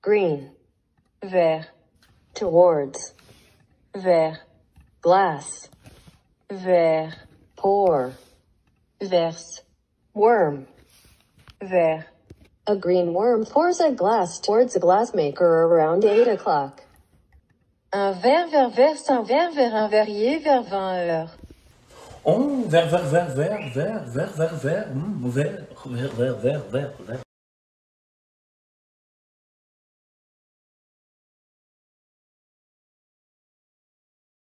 green, vers, towards, vers, glass, vers, pour, vers, worm, vers. A green worm pours a glass towards a glassmaker around 8 o'clock. Un verre verse un verre vers un verrier vers 20 heures. Oh, ver,